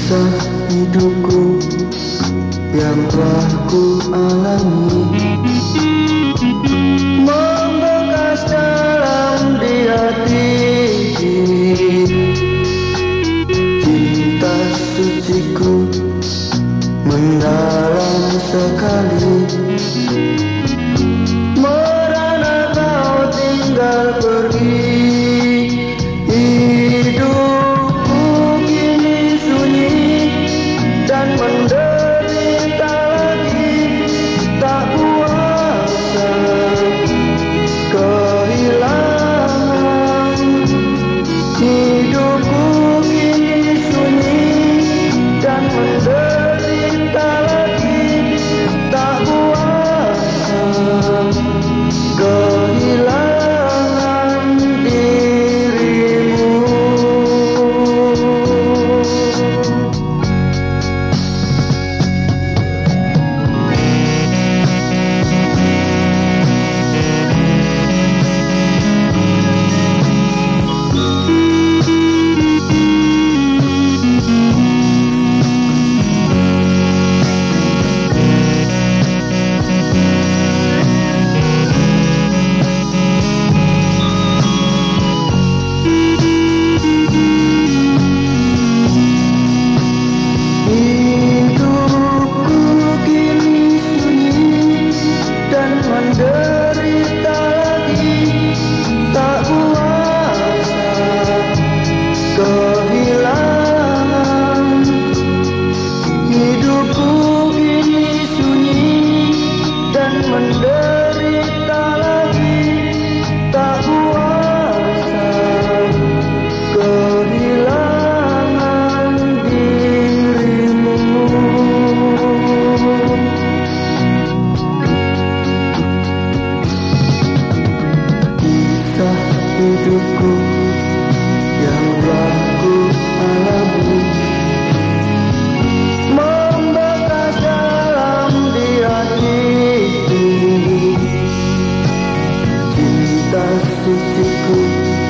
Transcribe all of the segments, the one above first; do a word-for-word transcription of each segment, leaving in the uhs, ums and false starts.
Kisah hidupku yang telah ku alami membekas dalam di hati ini. Cinta suciku mendalam sekali, merana kau tinggal pergi. Hidupku kini sunyi dan menderita lagi, tak kuasa kehilangan. Hidupku kini sunyi dan menderita lagi, tak kuasa kehilangan dirimu. Menderita lagi, tak kuasa kehilangan. Hidupku kini sunyi dan menderita lagi, tak kuasa kehilangan dirimu. Hidupku yang telah ku alami membekas dalam di hati ini. Cinta suciku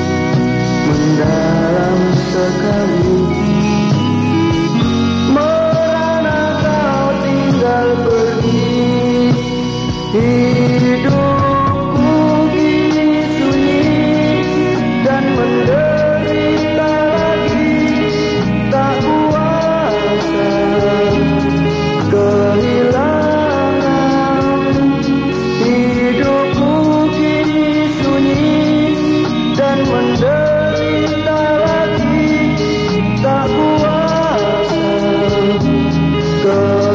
mendalam sekali, merana kau tinggal pergi. Hidupku kini sunyi dan menderita lagi, tak kuasa kehilangan. Hidupku kini sunyi dan menderita lagi, tak kuasa kehilangan.